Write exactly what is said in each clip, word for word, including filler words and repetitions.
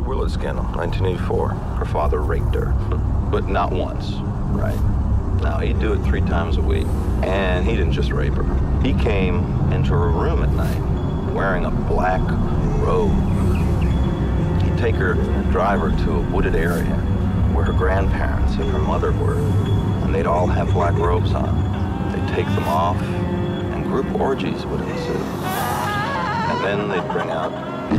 Willerskin, nineteen eighty-four. Her father raped her, but not once, right? Now, he'd do it three times a week, and he didn't just rape her. He came into her room at night wearing a black robe. He'd take her and drive her to a wooded area where her grandparents and her mother were, and they'd all have black robes on. They'd take them off, and group orgies would ensue. And then they'd bring out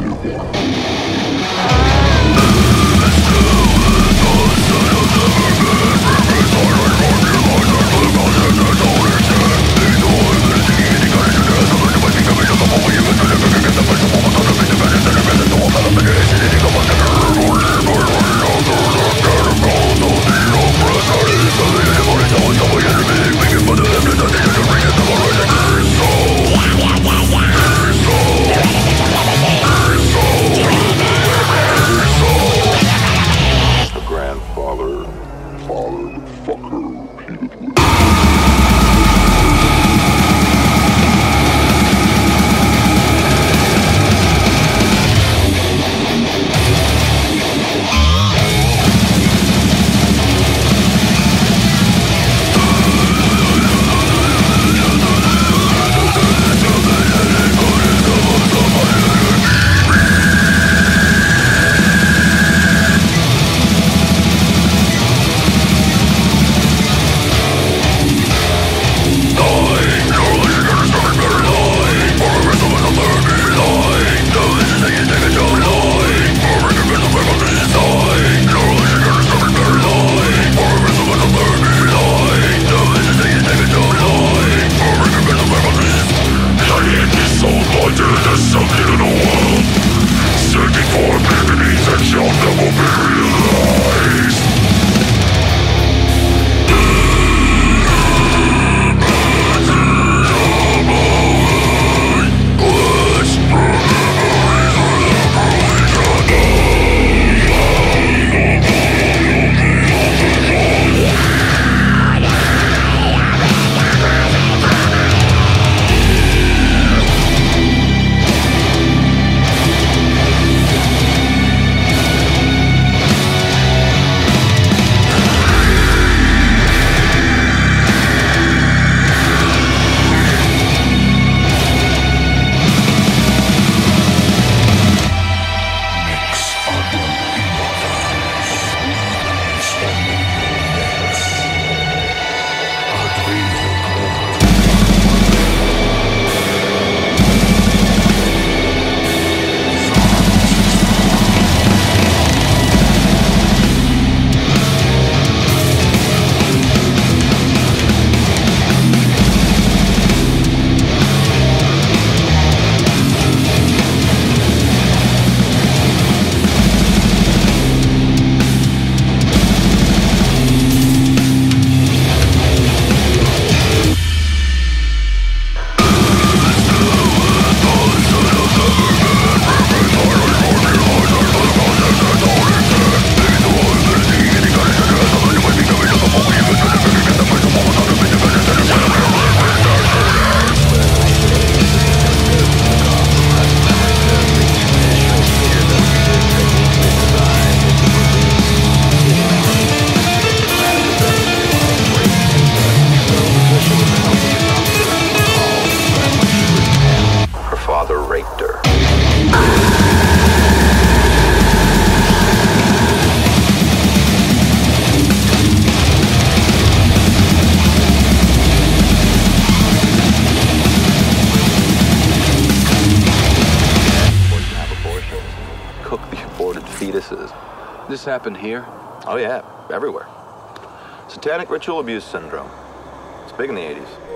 This happened here? Oh yeah, everywhere. Satanic ritual abuse syndrome. It's big in the eighties.